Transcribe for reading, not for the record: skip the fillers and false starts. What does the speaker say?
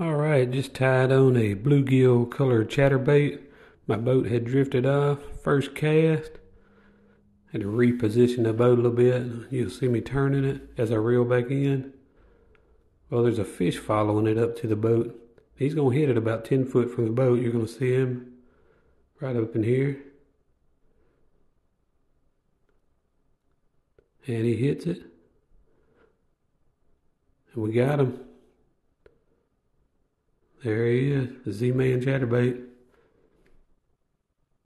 Alright, just tied on a bluegill colored chatterbait. My boat had drifted off. First cast. Had to reposition the boat a little bit. You'll see me turning it as I reel back in. Well, there's a fish following it up to the boat. He's going to hit it about 10 foot from the boat. You're going to see him right up in here. And he hits it. And we got him. There he is, the Z-Man chatterbait.